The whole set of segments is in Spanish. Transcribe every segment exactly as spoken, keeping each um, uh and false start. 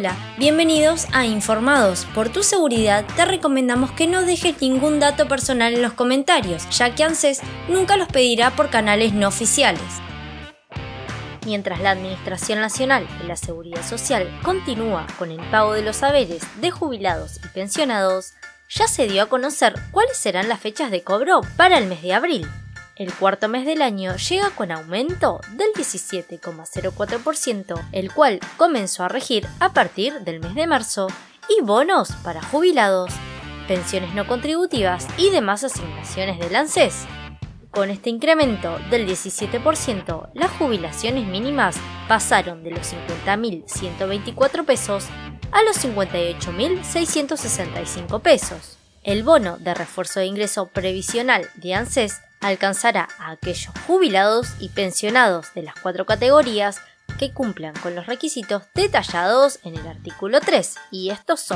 Hola, bienvenidos a Informados. Por tu seguridad te recomendamos que no dejes ningún dato personal en los comentarios, ya que ANSES nunca los pedirá por canales no oficiales. Mientras la Administración Nacional de la Seguridad Social continúa con el pago de los haberes de jubilados y pensionados, ya se dio a conocer cuáles serán las fechas de cobro para el mes de abril. El cuarto mes del año llega con aumento del diecisiete coma cero cuatro por ciento, el cual comenzó a regir a partir del mes de marzo, y bonos para jubilados, pensiones no contributivas y demás asignaciones del ANSES. Con este incremento del diecisiete por ciento, las jubilaciones mínimas pasaron de los cincuenta mil ciento veinticuatro pesos a los cincuenta y ocho mil seiscientos sesenta y cinco pesos. El bono de refuerzo de ingreso previsional de ANSES alcanzará a aquellos jubilados y pensionados de las cuatro categorías que cumplan con los requisitos detallados en el artículo tres, y estos son: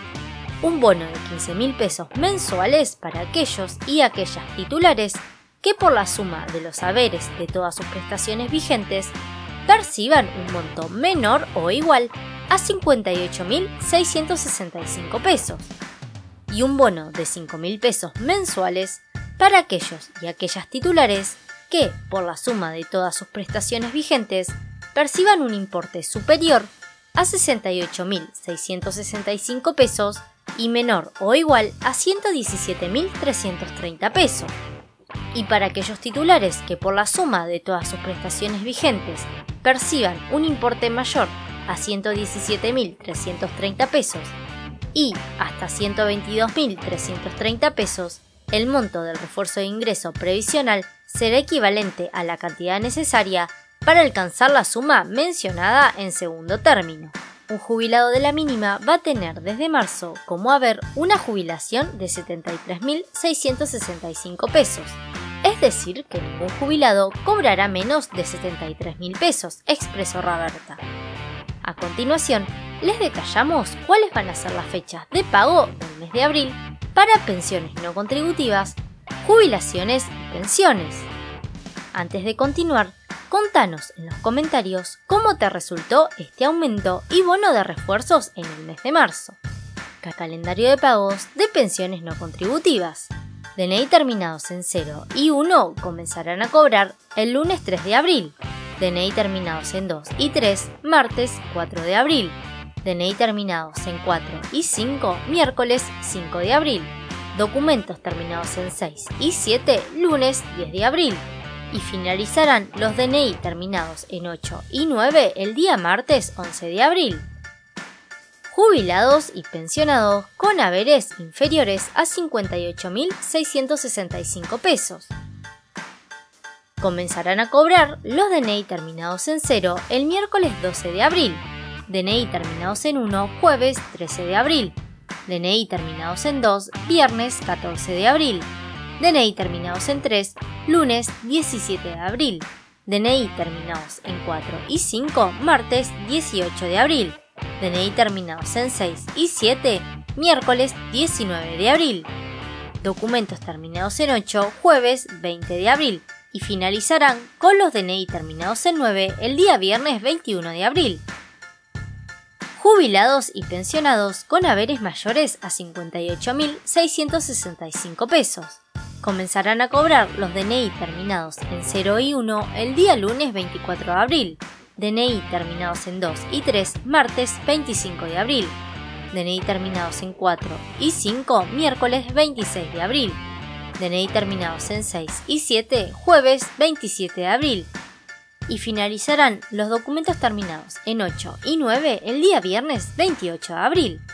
un bono de quince mil pesos mensuales para aquellos y aquellas titulares que por la suma de los haberes de todas sus prestaciones vigentes perciban un monto menor o igual a cincuenta y ocho mil seiscientos sesenta y cinco pesos, y un bono de cinco mil pesos mensuales para aquellos y aquellas titulares que, por la suma de todas sus prestaciones vigentes, perciban un importe superior a sesenta y ocho mil seiscientos sesenta y cinco pesos y menor o igual a ciento diecisiete mil trescientos treinta pesos. Y para aquellos titulares que, por la suma de todas sus prestaciones vigentes, perciban un importe mayor a ciento diecisiete mil trescientos treinta pesos y hasta ciento veintidós mil trescientos treinta pesos, el monto del refuerzo de ingreso previsional será equivalente a la cantidad necesaria para alcanzar la suma mencionada en segundo término. Un jubilado de la mínima va a tener desde marzo como haber una jubilación de setenta y tres mil seiscientos sesenta y cinco pesos. Es decir, que ningún jubilado cobrará menos de setenta y tres mil pesos, expresó Raberta. A continuación, les detallamos cuáles van a ser las fechas de pago del mes de abril para pensiones no contributivas, jubilaciones y pensiones. Antes de continuar, contanos en los comentarios cómo te resultó este aumento y bono de refuerzos en el mes de marzo. Calendario de pagos de pensiones no contributivas. D N I terminados en cero y uno comenzarán a cobrar el lunes tres de abril. D N I terminados en dos y tres, martes cuatro de abril. D N I terminados en cuatro y cinco, miércoles cinco de abril. Documentos terminados en seis y siete, lunes diez de abril. Y finalizarán los D N I terminados en ocho y nueve el día martes once de abril. Jubilados y pensionados con haberes inferiores a cincuenta y ocho mil seiscientos sesenta y cinco pesos. Comenzarán a cobrar los D N I terminados en cero el miércoles doce de abril. D N I terminados en uno, jueves trece de abril. D N I terminados en dos, viernes catorce de abril. D N I terminados en tres, lunes diecisiete de abril. D N I terminados en cuatro y cinco, martes dieciocho de abril. D N I terminados en seis y siete, miércoles diecinueve de abril. Documentos terminados en ocho, jueves veinte de abril. Y finalizarán con los D N I terminados en nueve el día viernes veintiuno de abril. Jubilados y pensionados con haberes mayores a cincuenta y ocho mil seiscientos sesenta y cinco pesos. Comenzarán a cobrar los D N I terminados en cero y uno el día lunes veinticuatro de abril. D N I terminados en dos y tres, martes veinticinco de abril. D N I terminados en cuatro y cinco, miércoles veintiséis de abril. D N I terminados en seis y siete, jueves veintisiete de abril. Y finalizarán los documentos terminados en ocho y nueve el día viernes veintiocho de abril.